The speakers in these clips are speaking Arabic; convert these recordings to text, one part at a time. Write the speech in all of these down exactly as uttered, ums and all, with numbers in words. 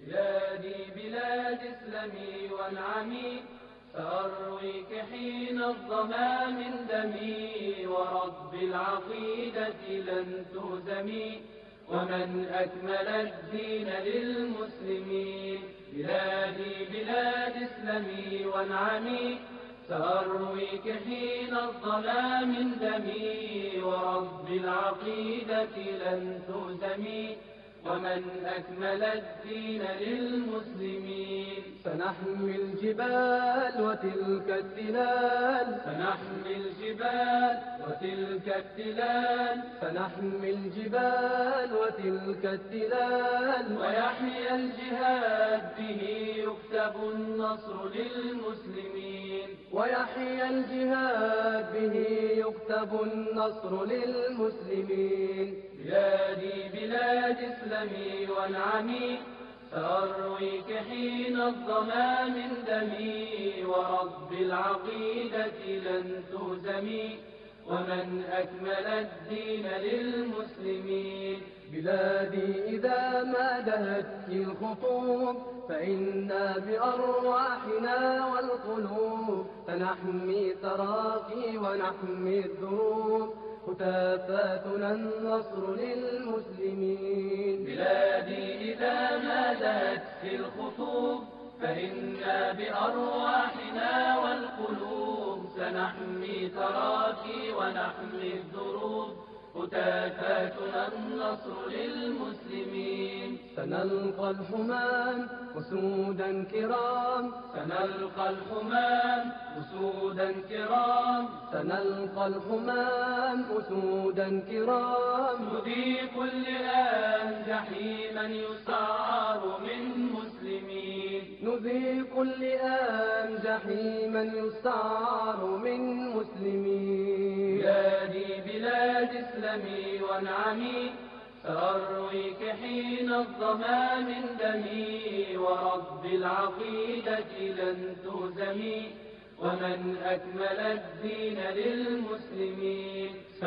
بلادي بلاد إسلامي وانعمي، سأرويك حين الظما من دمي، ورب العقيدة لن تهزمي، ومن أكمل الدين للمسلمين. بلادي بلاد إسلامي وانعمي، سأرويك حين الظما من دمي، ورب العقيدة لن تهزمي، ومن أكمل الدين للمسلمين. سنحمي الجبال وتلك التلال، سنحمي الجبال وتلك التلال، سنحمي الجبال وتلك التلال، ويحيى الجهاد به يكتب النصر للمسلمين. ويحيى الجهاد به يكتب النصر للمسلمين. بلادي بلاد إسلامي وانعمي، سأرويك حين الظما من دمي، ورب العقيدة لن تهزمي، ومن أكمل الدين للمسلمين. بلادي إذا ما دهت الخطوب، فإنا بأرواحنا والقلوب سنحمي تراقي ونحمي الدروب، هتافاتنا النصر للمسلمين. بلادي إذا ما دهت الخطوب، فإنا بأرواحنا والقلوب سنحمي تراكي ونحمي الدروب، هتافاتنا النصر للمسلمين. سنلقى الحمام أسودا كرام، سنلقى الحمام أسودا كرام، سنلقى الحمام أسودا كرام، نذيق اللئام جحيما يسعر من مسلمين. نذيق اللئام جحيما يسعر من مسلمين. بلادي بلاد إسلامي وانعمي، سأرويك حين الظما من دمي، ورب العقيدة لن تهزمي، ومن أكمل الدين للمسلمين.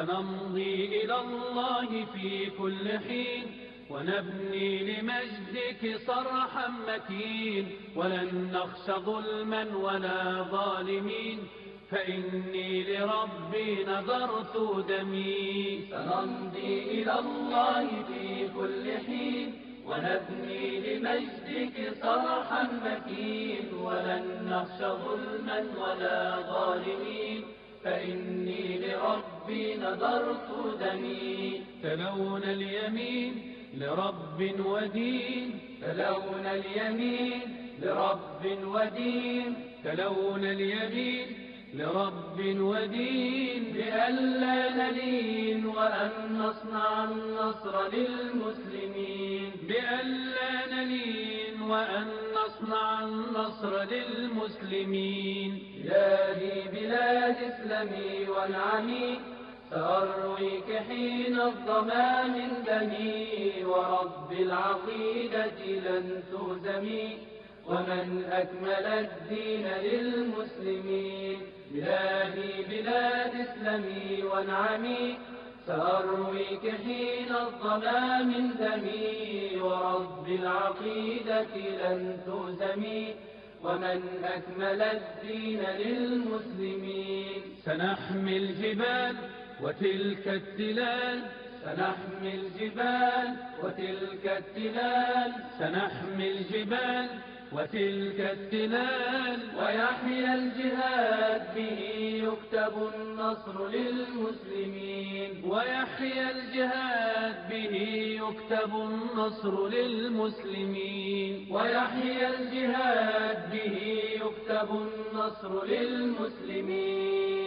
سنمضي إلى الله في كل حين، ونبني لمجدك صرحا متين، ولن نخشى ظلما ولا ظالمين، فإني لربي نذرت دمي. سنمضي إلى الله في كل حين، ونبني لمجدك صرحا متين، ولن نخشى ظلما ولا ظالمين، فإني لربي نذرت دمي. تلون اليمين لرب ودين، تلون اليمين لرب ودين، تلون اليمين لرب ودين، بألا نلين وأن نصنع النصر للمسلمين. بألا نلين وأن نصنع النصر للمسلمين. بلادي بلاد إسلامي وانعمي، سأرويك حين الظما من دمي، ورب العقيدة لن تهزمي، ومن أكمل الدين للمسلمين. بلادي بلاد إسلامي وانعمي، سأرويك حين الظما من دمي، ورب العقيدة لن تهزمي، ومن أكمل الدين للمسلمين. سنحمي الجبال وتلك التلال، سنحمي الجبال وتلك التلال، سنحمي الجبال وتلك التلال، ويحيى الجهاد به يكتب النصر للمسلمين. ويحيى الجهاد به يكتب النصر للمسلمين. ويحيى الجهاد به يكتب النصر للمسلمين.